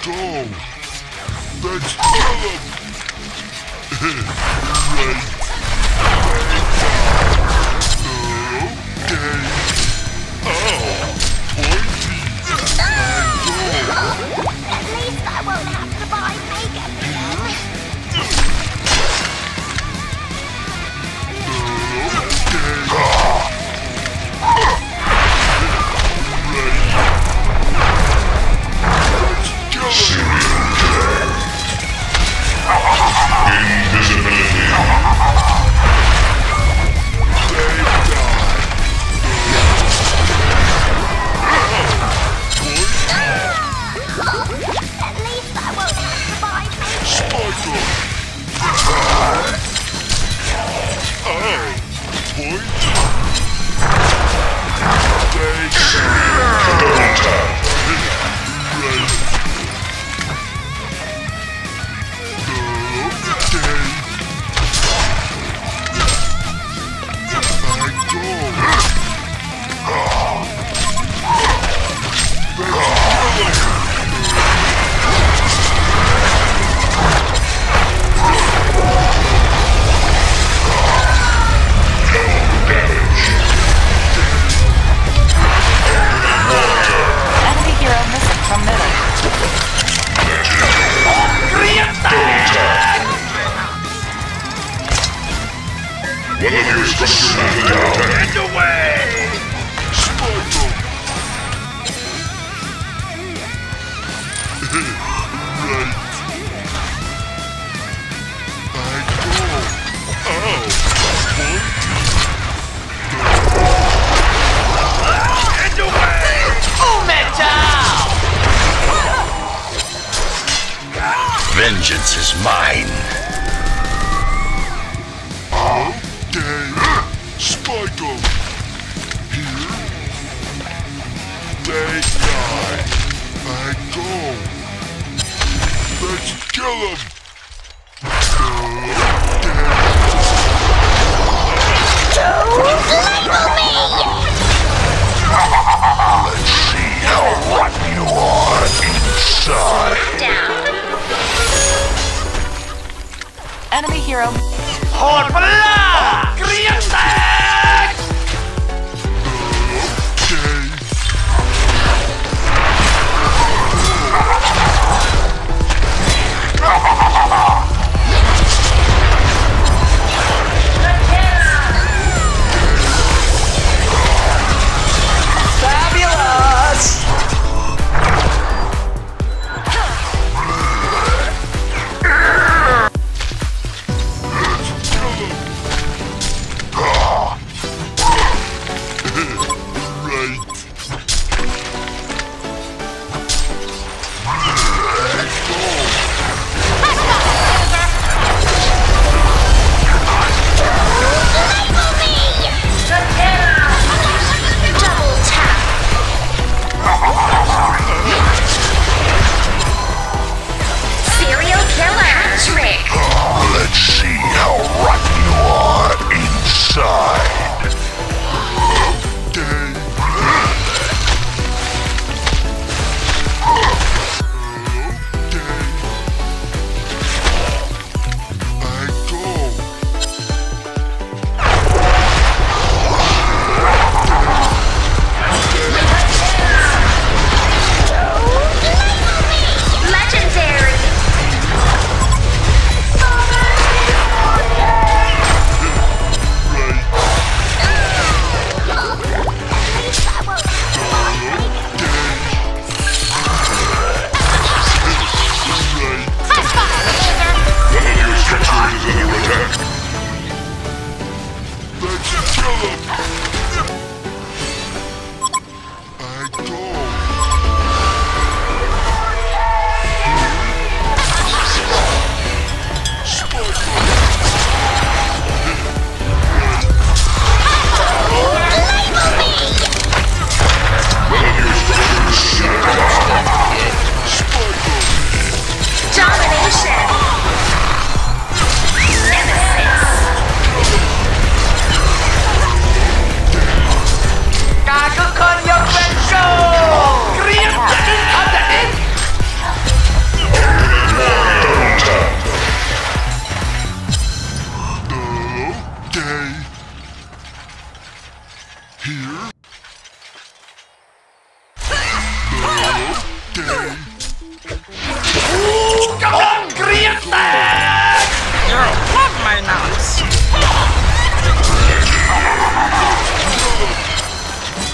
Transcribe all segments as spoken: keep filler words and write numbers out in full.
go. Let's kill him. Right. Okay. Oh, pointy. I go. At least I won't have to buy makeup again. One of your structures is down. Get away! Spider! Right. I go. Ow! Get away! Oh, metal! Vengeance is mine. Okay. Spike 'em. Here. They die. I go. Let's kill 'em. Label me! Let's see how rotten you are inside. Down. Enemy hero. Hola! Griantek! Okay. Fabulous!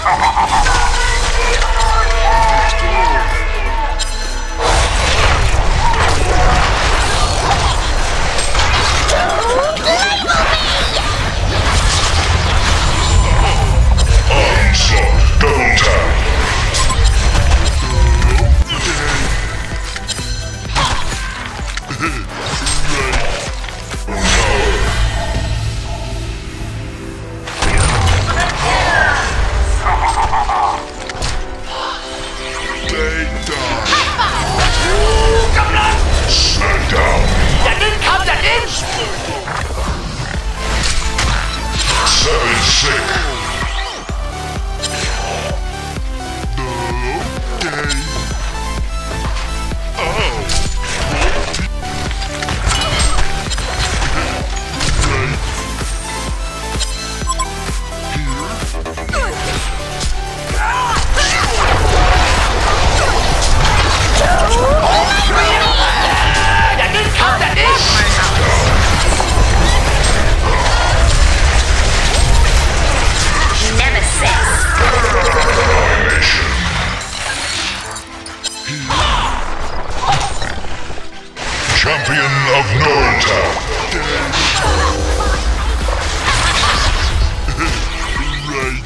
Onslaught, double tap. Seven sick. Okay. Oh. Champion of Nortown. Right.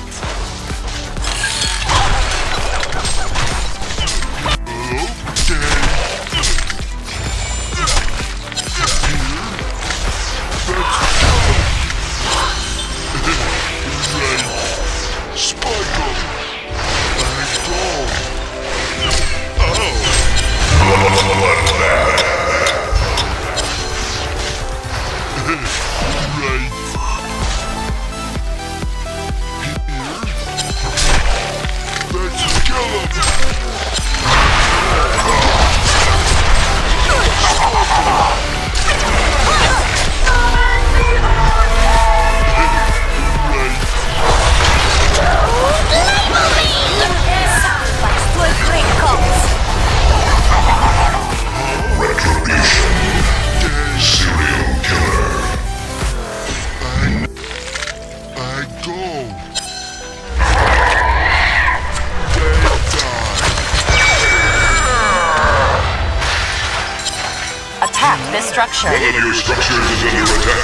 Attack this structure. One of your structures is under attack.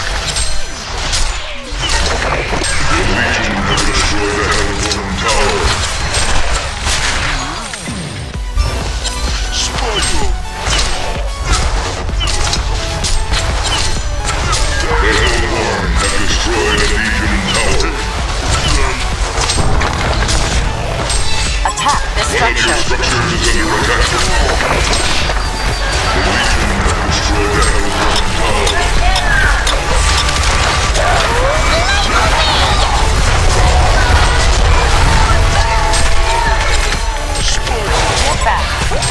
The Legion has destroyed the Hellborn Tower. Spike! The Hellborn have destroyed a Legion Tower. Attack this One of your structure. structures is under attack. The Legion have destroyed the Hellborn Tower. Get back.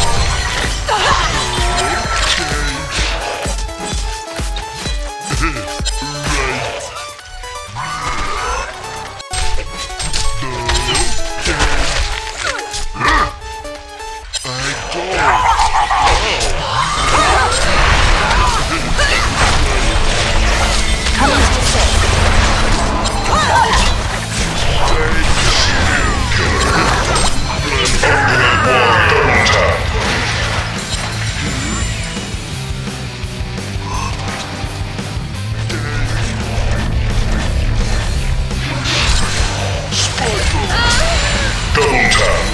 Double tap.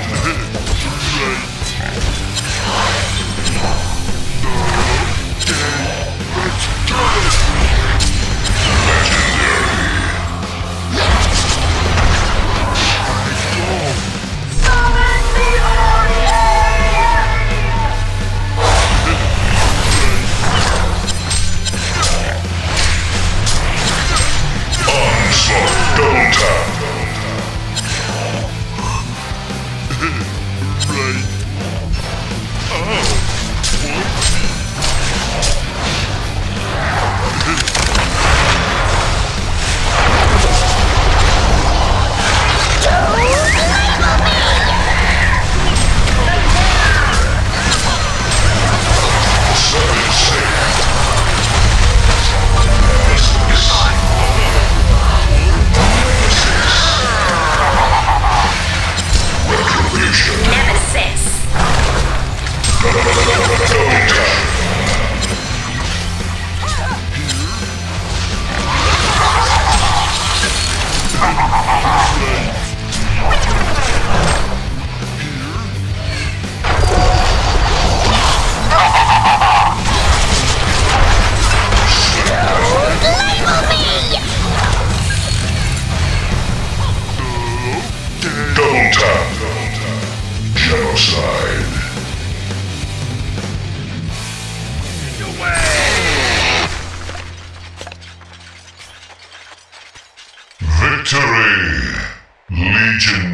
Onslaught, double tap. Right. Oh. Seven six. Six. Legion